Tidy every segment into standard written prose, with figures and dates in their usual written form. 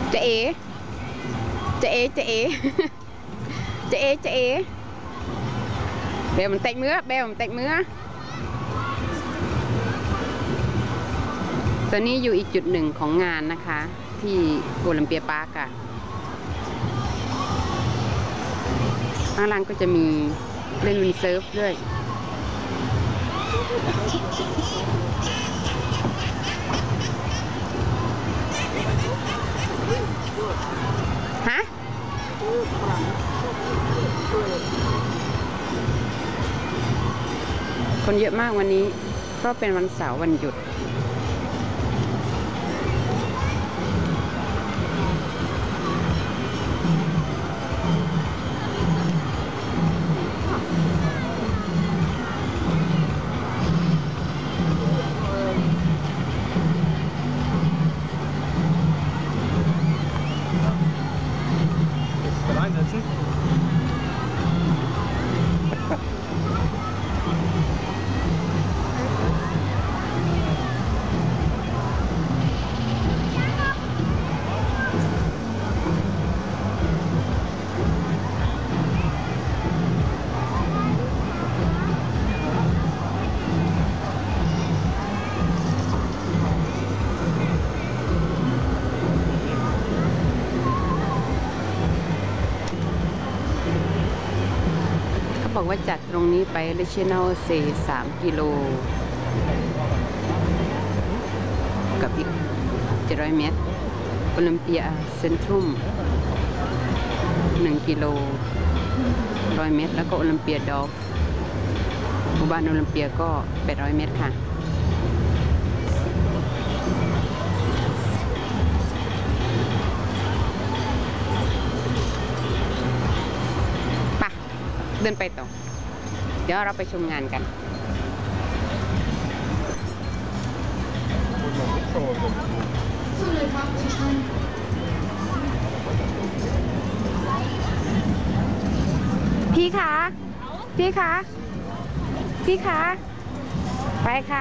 จะเอจะเอจะเอจะเอจะเอเบลมันเตะมือเบลมันเตะมือตอนนี้อยู่อีกจุดหนึ่งของงานนะคะที่โอลิมเปียปาร์กอะข้างล่างก็จะมีเล่นวินเซิร์ฟด้วยฮะคนเยอะมากวันนี้เพราะเป็นวันเสาร์วันหยุดบอกว่าจัดตรงนี้ไปเลชิโนเซ3 กิโลกับอีก700 เมตรโอลิมเปียเซ็นทรัม1 กิโล100 เมตรแล้วก็โอลิมเปียดอฟหมู่บ้านโอลิมเปียก็800 เมตรค่ะเดินไปต่อเดี๋ยวเราไปชมงานกันพี่คะพี่คะพี่คะไปค่ะ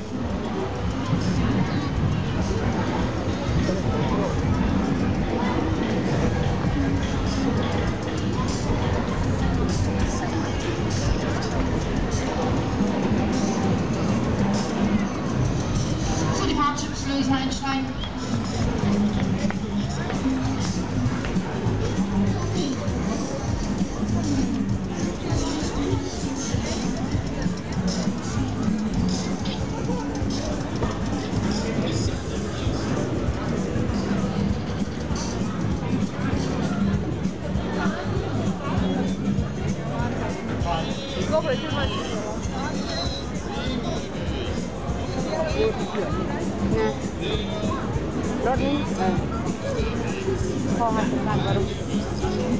รถนี้พอหันบ้านก็รู้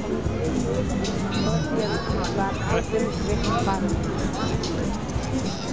รถเรียนบ้านรถเรียนบ้าน